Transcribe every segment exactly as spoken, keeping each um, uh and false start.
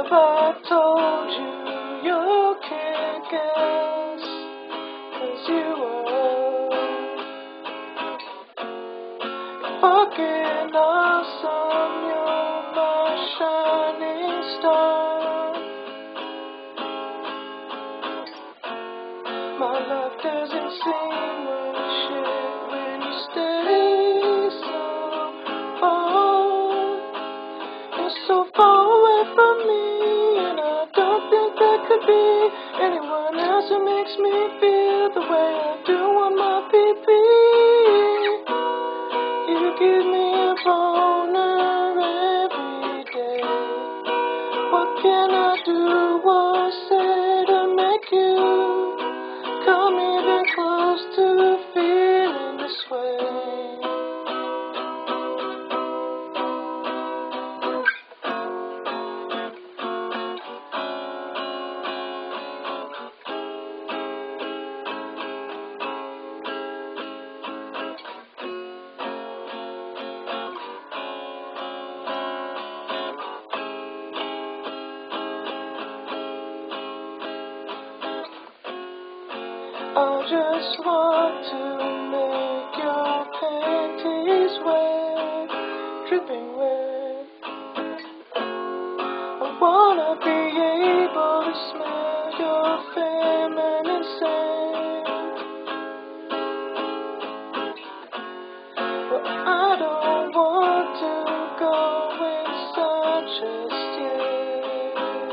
have I told you you can't guess? 'Cause you are fucking awesome, you're my shining star. My life doesn't seem like shit when you stay so far. You're so far away from me, and I don't think there could be anyone else who makes me feel the way I do on my P P. You give me a boner every day. What can I do or say to make you come even close to feeling this way? I just want to make your panties wet, dripping wet. I wanna be able to smell your feminine scent. But I don't want to go inside just yet.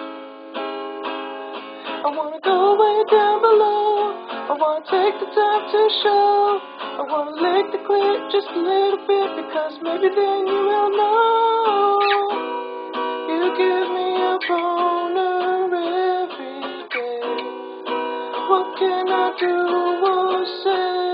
I wanna go way down below. I wanna take the time to show. I wanna lick the clit just a little bit, because maybe then you will know. You give me a boner every day. What can I do or say